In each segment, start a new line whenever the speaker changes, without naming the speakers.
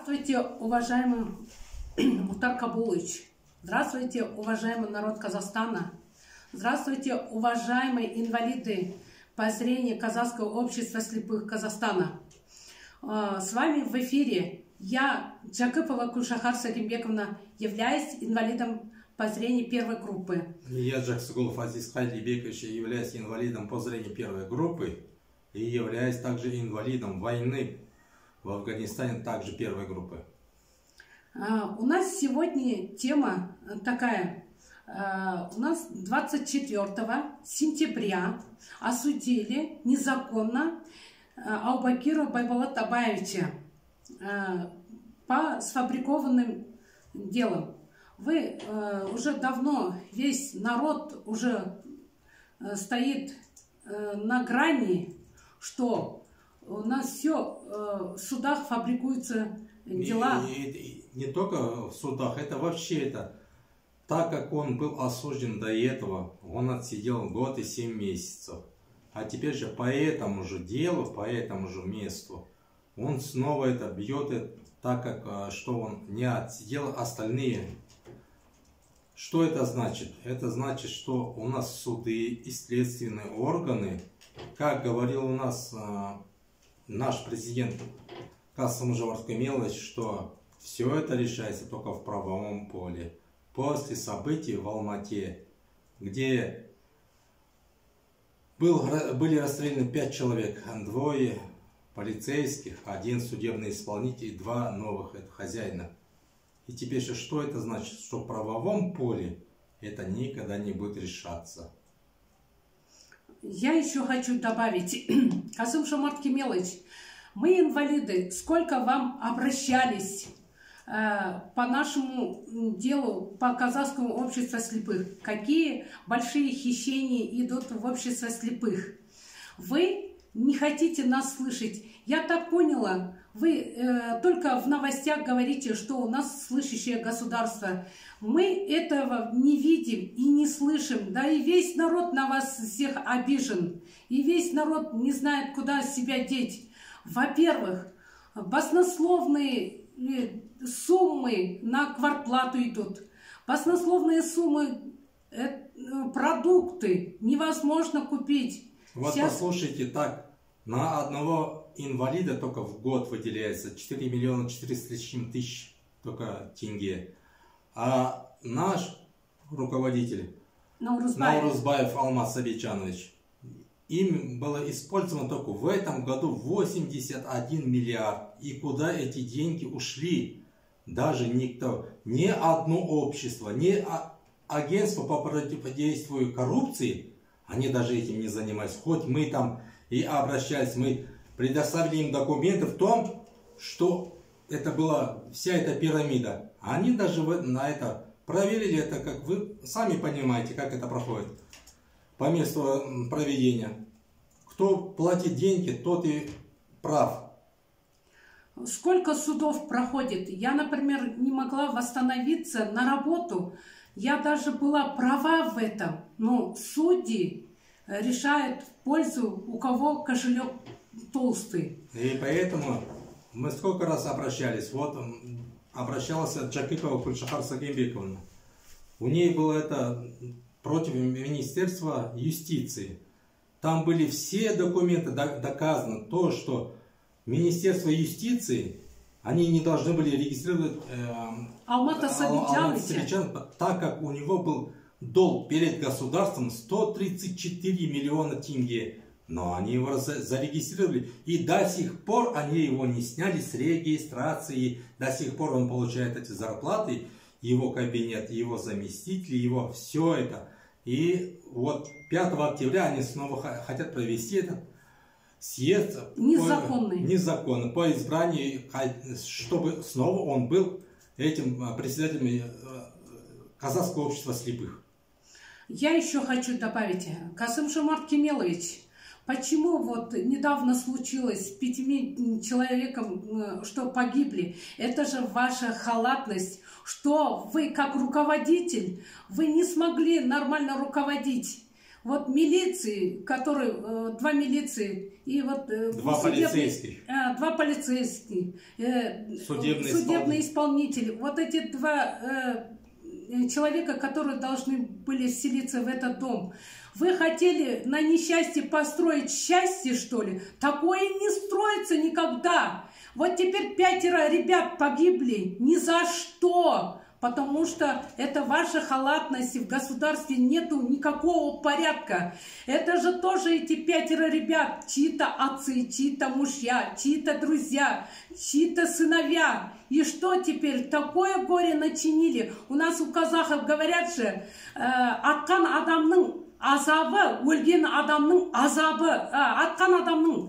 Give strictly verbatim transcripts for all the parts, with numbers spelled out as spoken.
Здравствуйте, уважаемый Мухтар Кабулович. Здравствуйте, уважаемый народ Казахстана. Здравствуйте, уважаемые инвалиды по зрению Казахского общества слепых Казахстана. С вами в эфире я, Джакипова Кульшахар Сагимбековна, являюсь инвалидом по зрению первой группы.
Я, Джаксугулов Азиз Хайдибекович, являюсь инвалидом по зрению первой группы и являюсь также инвалидом войны в Афганистане, также первой группы.
А, у нас сегодня тема такая. А, у нас двадцать четвёртого сентября осудили незаконно а, Аубакира Байболат Абаевича а, по сфабрикованным делам. Вы а, уже давно, весь народ уже а, стоит а, на грани, что у нас все э, в судах фабрикуются дела.
И, и, и не только в судах, это вообще это. Так как он был осужден до этого, он отсидел год и семь месяцев. А теперь же по этому же делу, по этому же месту, он снова это бьет, так как что он не отсидел остальные. Что это значит? Это значит, что у нас суды и следственные органы, как говорил у нас наш президент Касым-Жомарт Кемелович, что все это решается только в правовом поле. После событий в Алмате, где был, были расстреляны пять человек, двое полицейских, один судебный исполнитель и два новых это хозяина. И теперь же что это значит? Что в правовом поле это никогда не будет решаться.
Я еще хочу добавить, Касым-Жомарт Кемелович, мы инвалиды, сколько вам обращались э, по нашему делу, по Казахскому обществу слепых, какие большие хищения идут в общество слепых. Вы не хотите нас слышать. Я так поняла, вы э, только в новостях говорите, что у нас слышащее государство. Мы этого не видим и не слышим. Да и весь народ на вас всех обижен. И весь народ не знает, куда себя деть. Во-первых, баснословные суммы на квартплату идут. Баснословные суммы э, продукты невозможно купить.
Вот Сейчас... послушайте так. На одного инвалида только в год выделяется четыре миллиона четыреста тысяч только тенге. А наш руководитель
Наурузбаев,
Наурузбаев Алмаз Сабичанович, им было использовано только в этом году восемьдесят один миллиард. И куда эти деньги ушли? Даже никто, ни одно общество, ни агентство по противодействию коррупции, они даже этим не занимались. Хоть мы там и обращались, мы предоставили им документы в том, что это была вся эта пирамида. Они даже на это проверили это, как вы сами понимаете, как это проходит по месту проведения. Кто платит деньги, тот и прав.
Сколько судов проходит? Я, например, не могла восстановиться на работу. Я даже была права в этом. Но судьи решают в пользу, у кого кошелек толстый.
И поэтому мы сколько раз обращались. Вот обращалась Джакипова Кульшахар Сагимбековна. У ней было это против Министерства юстиции. Там были все документы доказаны. То, что Министерство юстиции, они не должны были регистрировать э,
Алмата Сабичановича,
так как у него был долг перед государством сто тридцать четыре миллиона тенге. Но они его зарегистрировали. И до сих пор они его не сняли с регистрации. До сих пор он получает эти зарплаты. Его кабинет, его заместители, его все это. И вот пятого октября они снова хотят провести этот съезд.
Незаконный.
По, незаконно. По избранию, чтобы снова он был этим председателем Казахского общества слепых.
Я еще хочу добавить, Касым-Жомарт Кемелович, почему вот недавно случилось с пятьми человеком, что погибли? Это же ваша халатность, что вы как руководитель, вы не смогли нормально руководить. вот милиции, которые, э, два милиции, и вот э,
два
судебный,
полицейских,
э, два полицейских, э,
судебный,
судебный исполнитель. Вот эти два э, человека, которые должны были вселиться в этот дом. Вы хотели на несчастье построить счастье, что ли? Такое не строится никогда. Вот теперь пятеро ребят погибли ни за что. Потому что это ваша халатность, и в государстве нету никакого порядка. Это же тоже эти пятеро ребят, чьи-то отцы, чьи-то мужья, чьи-то друзья, чьи-то сыновья. И что теперь? Такое горе начинили. У нас у казахов говорят же, атқан адамның азабы, өлген адамның азабы, атқан адамның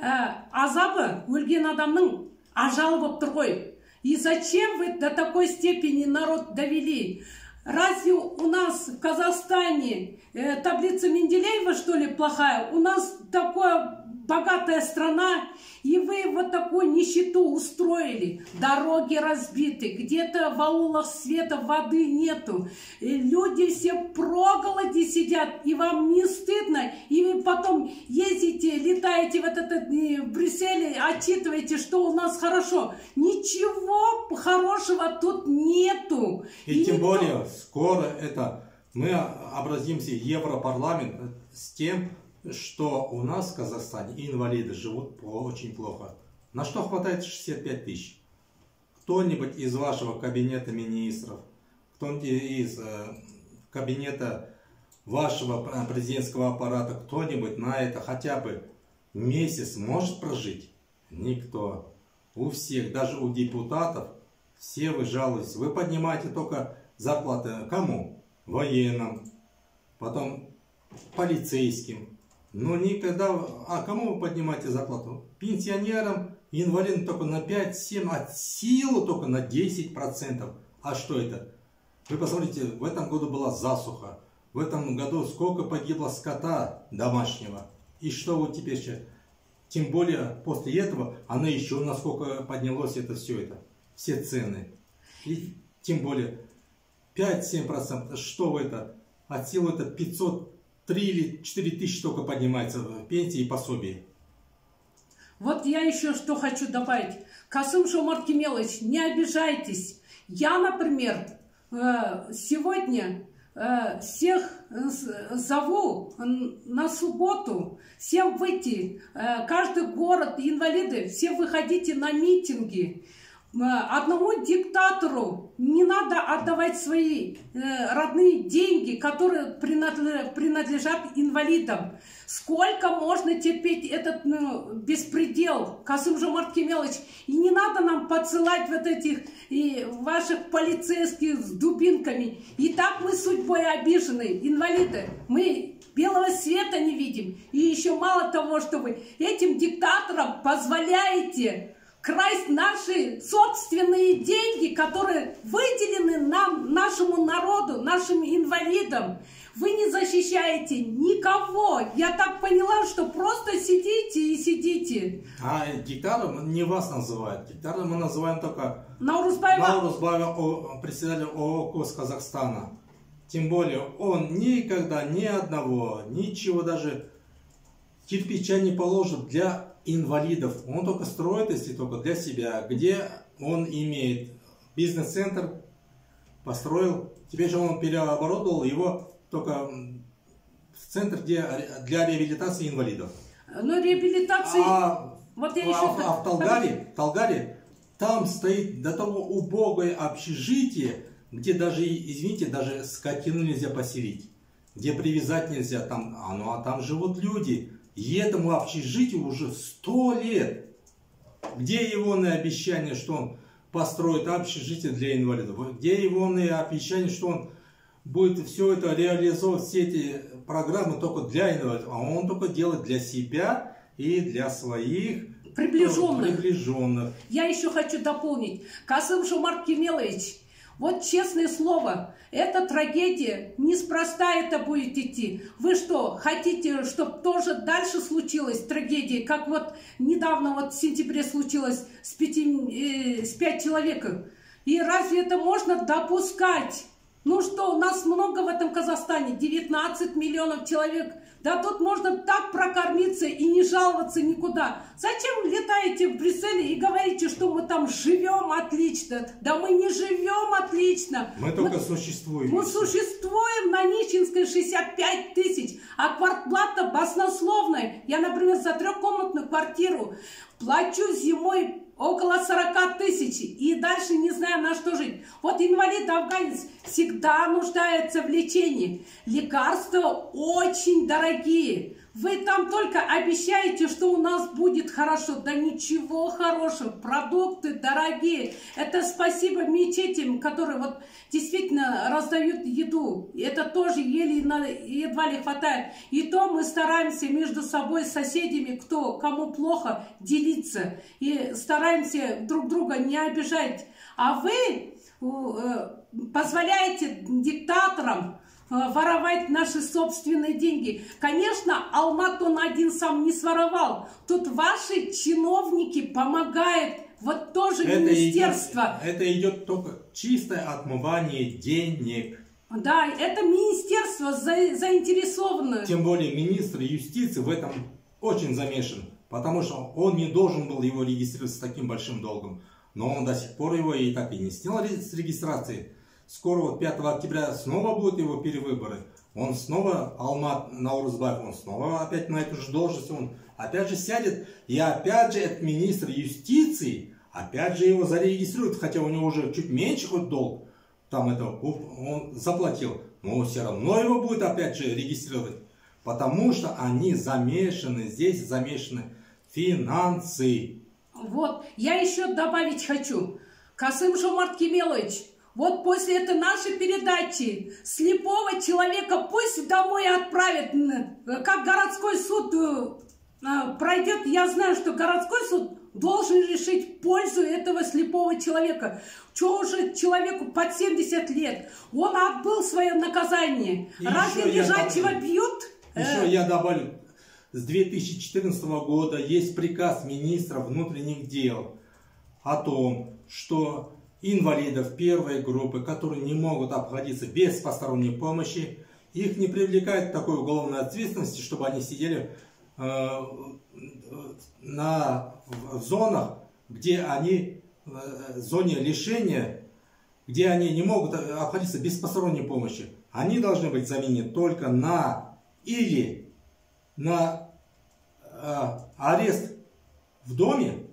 азабы, өлген адамның ажалы болып тұр ғой. И зачем вы до такой степени народ довели? Разве у нас в Казахстане э, таблица Менделеева, что ли, плохая? У нас такая богатая страна, и вы вот такую нищету устроили. Дороги разбиты, где-то в аулах света, воды нету. И люди все проголоди сидят, и вам не стыдно? И вы потом ездите, летаете в, этот, в Брюсселе, отчитываете, что у нас хорошо. Ничего хорошего тут нету.
И, и тем никто... более, скоро это мы обратимся в Европарламент с тем, что у нас в Казахстане инвалиды живут очень плохо. На что хватает шестьдесят пять тысяч? Кто-нибудь из вашего кабинета министров, кто-нибудь из э, кабинета вашего президентского аппарата, кто-нибудь на это хотя бы месяц может прожить? Никто. У всех, даже у депутатов, все вы жалуетесь. Вы поднимаете только зарплаты кому? Военным, потом полицейским. Но никогда... А кому вы поднимаете зарплату? Пенсионерам, инвалидам только на пять-семь, от силы только на десять процентов. А что это? Вы посмотрите, в этом году была засуха. В этом году сколько погибло скота домашнего. И что вот теперь сейчас? Тем более после этого она еще насколько поднялось это все это. Все цены. И тем более пять-семь процентов. Что это? От силы это пятьсот три или четыре тысячи только поднимается в пенсии и пособии.
Вот я еще что хочу добавить. Касым-Жомарт Кемелович, не обижайтесь. Я, например, сегодня всех зову на субботу, всем выйти, каждый город, инвалиды, все выходите на митинги. Одному диктатору не надо отдавать свои э, родные деньги, которые принадлежат инвалидам. Сколько можно терпеть этот ну, беспредел, Касым-Жомарт Кемелович? И не надо нам подсылать вот этих и ваших полицейских с дубинками. И так мы судьбой обижены, инвалиды. Мы белого света не видим. И еще мало того, что вы этим диктаторам позволяете красть наши собственные деньги, которые выделены нам, нашему народу, нашим инвалидам. Вы не защищаете никого. Я так поняла, что просто сидите и сидите.
А диктатором не вас называют. Диктатором мы называем только
Наурузбаева,
Наурузбаева, председателя ООО КОС Казахстана. Тем более он никогда ни одного, ничего даже кирпича не положит для инвалидов. Он только строит, если только для себя. Где он имеет бизнес-центр, построил. Теперь же он переоборудовал его только в центр где, для реабилитации инвалидов.
Но реабилитации...
А,
вот я
а,
еще...
а в Талгаре, Талгаре там стоит до того убогое общежитие, где даже, извините, даже скотину нельзя поселить. Где привязать нельзя. Там, а, ну, а там живут люди. И этому общежитию уже сто лет. Где его обещание, что он построит общежитие для инвалидов? Где его обещание, что он будет все это реализовывать, все эти программы только для инвалидов? А он только делает для себя и для своих
приближенных.
приближенных.
Я еще хочу дополнить. Касым-Жомарт Кемелович, вот честное слово, эта трагедия, неспроста это будет идти. Вы что, хотите, чтобы тоже дальше случилась трагедия, как вот недавно, вот в сентябре случилось с, пяти, э, с пять человек? И разве это можно допускать? Ну что, у нас много в этом Казахстане, девятнадцать миллионов человек. Да тут можно так прокормиться и не жаловаться никуда. Зачем летаете в Брюссель и говорите, что мы там живем отлично? Да мы не живем отлично.
Мы только мы, существуем.
Мы существуем на Нищенской шестьдесят пять тысяч, а квартплата баснословная. Я, например, за трехкомнатную квартиру плачу зимой около сорока тысяч, и дальше не знаю, на что жить. Вот инвалид-афганец всегда нуждается в лечении. Лекарства очень дорогие. Вы там только обещаете, что у нас будет хорошо. Да ничего хорошего. Продукты дорогие. Это спасибо мечетям, которые вот действительно раздают еду. Это тоже еле, едва ли хватает. И то мы стараемся между собой, с соседями, кто кому плохо, делиться. И стараемся друг друга не обижать. А вы позволяете диктаторам воровать наши собственные деньги. Конечно, Алмат он один сам не своровал. Тут ваши чиновники помогают. Вот тоже это министерство.
Идет, это идет только чистое отмывание денег.
Да, это министерство за, заинтересовано.
Тем более министр юстиции в этом очень замешан. Потому что он не должен был его регистрировать с таким большим долгом. Но он до сих пор его и так и не снял с регистрации. Скоро вот пятого октября снова будут его перевыборы. Он снова, Алмат Наурызбаев, он снова опять на эту же должность, он опять же сядет. И опять же этот министр юстиции, опять же его зарегистрируют, хотя у него уже чуть меньше хоть долг. Там это он заплатил. Но все равно его будет опять же регистрировать. Потому что они замешаны, здесь замешаны финансы.
Вот, я еще добавить хочу. Касым-Жомарт Кемелович, вот после этой нашей передачи слепого человека пусть домой отправят, как городской суд пройдет. Я знаю, что городской суд должен решить в пользу этого слепого человека. Что уже человеку под семьдесят лет? Он отбыл свое наказание. И разве лежачего бьют?
Еще я добавлю. С две тысячи четырнадцатого года есть приказ министра внутренних дел о том, что инвалидов первой группы, которые не могут обходиться без посторонней помощи, их не привлекают к такой уголовной ответственности, чтобы они сидели э, на, в зонах, где они, в зоне лишения, где они не могут обходиться без посторонней помощи. Они должны быть заменены только на или на э, арест в доме,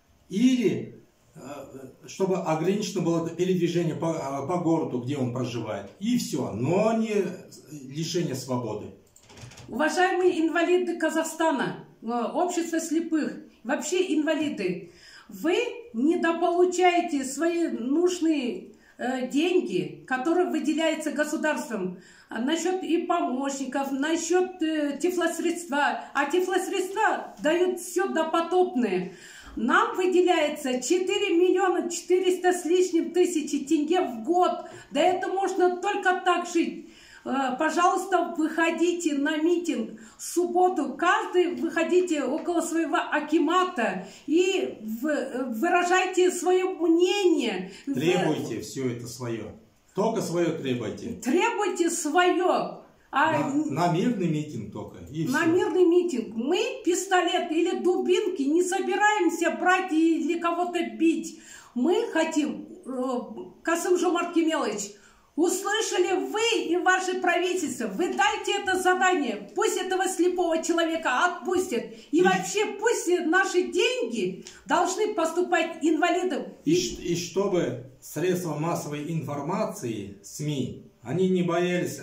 или э, чтобы ограничено было передвижение по, по городу, где он проживает. И все, но не лишение свободы.
Уважаемые инвалиды Казахстана, общество слепых, вообще инвалиды, вы недополучаете свои нужные э, деньги, которые выделяются государством, насчет и помощников, насчет э, тифлосредства, а тифлосредства дают все допотопные. Нам выделяется четыре миллиона четыреста с лишним тысячи тенге в год. Да это можно только так жить. Пожалуйста, выходите на митинг в субботу. Каждый выходите около своего акимата и выражайте свое мнение.
Требуйте все это свое. Только свое требуйте.
Требуйте свое. А
на, на мирный митинг только. И
на
все.
мирный митинг. Мы пистолет или дубинки не собираемся брать или кого-то бить. Мы хотим, Касым-Жомарт Кемелович, услышали вы и ваше правительство, вы дайте это задание, пусть этого слепого человека отпустят. И, и вообще пусть наши деньги должны поступать инвалидам.
И, и, и чтобы средства массовой информации, СМИ, они не боялись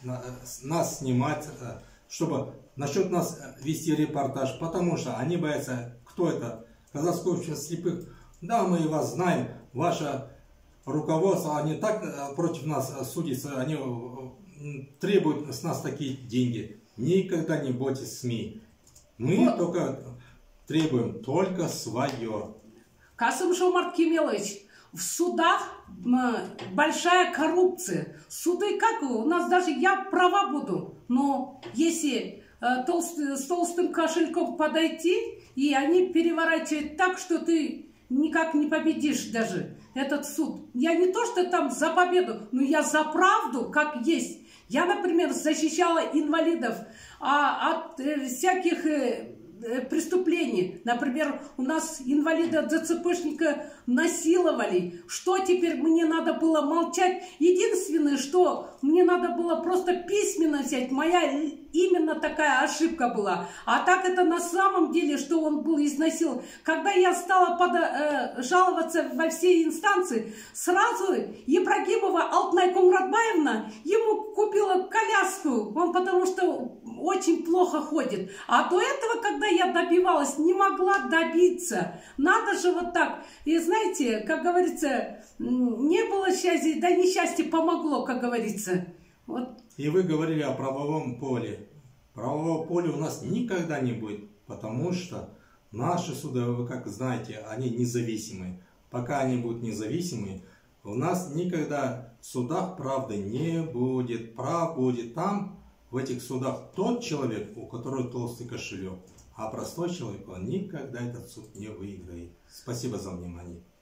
нас снимать, чтобы насчет нас вести репортаж, потому что они боятся, кто это, Казахское общество слепых. Да, мы вас знаем, ваше руководство, они так против нас судятся, они требуют с нас такие деньги. Никогда не бойтесь СМИ. Мы вот. только требуем только свое.
Касым-Жомарт Кемелович, в судах большая коррупция. Суды как? У нас даже я права буду. Но если э, толстый, с толстым кошельком подойти, и они переворачивают так, что ты никак не победишь даже этот суд. Я не то, что там за победу, но я за правду, как есть. Я, например, защищала инвалидов а, от э, всяких э, э, преступлений. Например, у нас инвалида ДЦПшника насиловали. Что теперь мне надо было молчать? Единственное, что мне надо было просто письменно взять. Моя именно такая ошибка была. А так это на самом деле, что он был изнасилован. Когда я стала под, э, жаловаться во все инстанции, сразу Ибрагимова Алтынай Кумратбаевна ему купила коляску. Он потому что очень плохо ходит. А до этого, когда я добивалась, не могла добиться. Надо же вот так. И знаете, как говорится, не было счастья, да несчастье помогло, как говорится. Вот.
И вы говорили о правовом поле. Правового поля у нас никогда не будет, потому что наши суды, вы как знаете, они независимые. Пока они будут независимые, у нас никогда в судах правды не будет. Прав будет там, в этих судах, тот человек, у которого толстый кошелек. А простой человек, он никогда этот суд не выиграет. Спасибо за внимание.